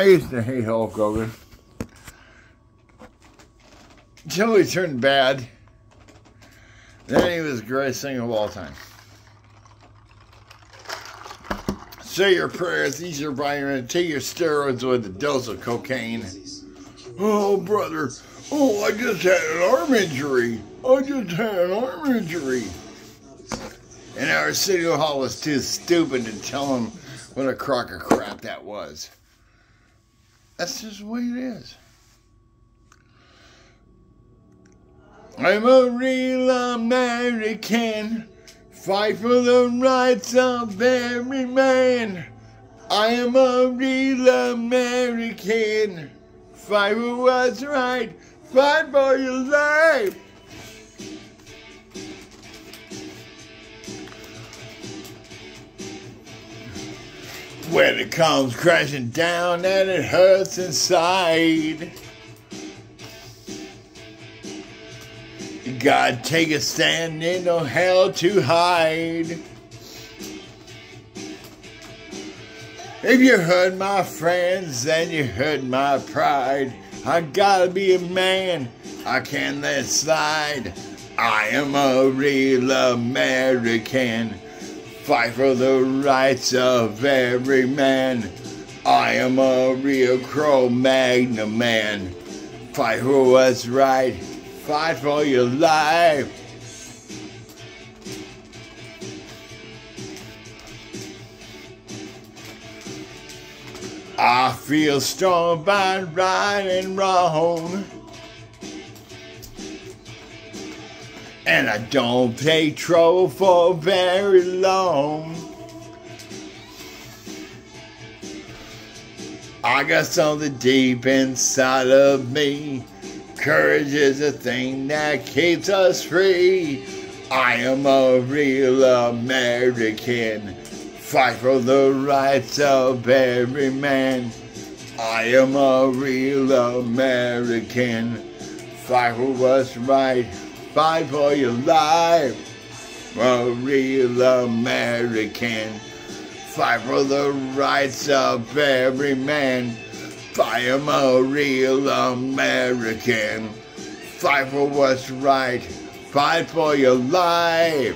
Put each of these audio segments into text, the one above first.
I used to hate Hulk Hogan until he turned bad. Then he was the greatest thing of all time. Say your prayers, eat your vitamin, take your steroids with a dose of cocaine. Oh, brother. Oh, I just had an arm injury. And our city hall was too stupid to tell him what a crock of crap that was. That's just the way it is. I'm a real American. Fight for the rights of every man. I am a real American. Fight for what's right. Fight for your life. When it comes crashing down and it hurts inside, you gotta take a stand, ain't no hell to hide. If you hurt my friends, then you hurt my pride. I gotta be a man, I can't let it slide. I am a real American. Fight for the rights of every man. I am a real Cro-Magnon man. Fight for what's right. Fight for your life. I feel strong about right and wrong. And I don't take trouble for very long. I got something deep inside of me. Courage is the thing that keeps us free. I am a real American. Fight for the rights of every man. I am a real American. Fight for what's right. Fight for your life. A real American. Fight for the rights of every man. I am a real American. Fight for what's right. Fight for your life.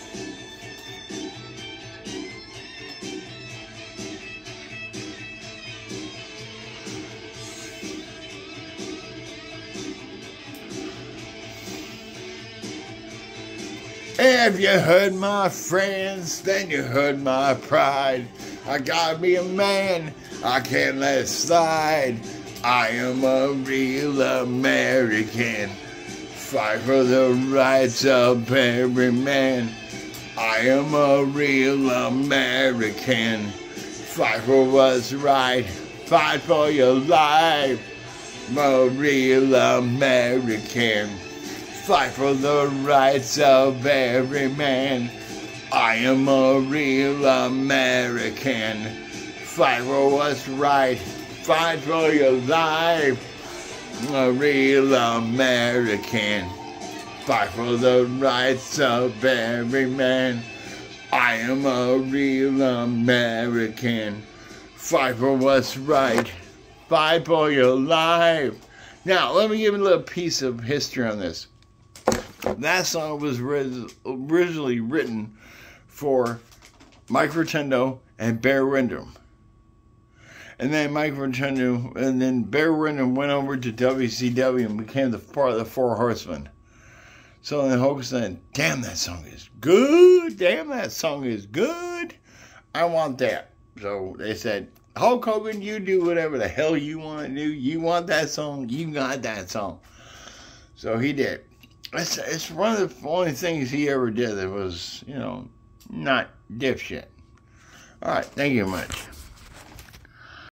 If you hurt my friends, then you hurt my pride. I gotta be a man, I can't let it slide. I am a real American. Fight for the rights of every man. I am a real American. Fight for what's right. Fight for your life. I'm a real American. Fight for the rights of every man. I am a real American. Fight for what's right. Fight for your life. I'm a real American. Fight for the rights of every man. I am a real American. Fight for what's right. Fight for your life. Now, let me give you a little piece of history on this. That song was originally written for Mike Rotunda and Barry Windham. And then Barry Windham went over to WCW and became part of the Four Horsemen. So then Hulk said, damn, that song is good. Damn, that song is good. I want that. So they said, Hulk Hogan, you do whatever the hell you want to do. You want that song, you got that song. So he did. It's one of the only things he ever did that was, not dipshit. All right, thank you much.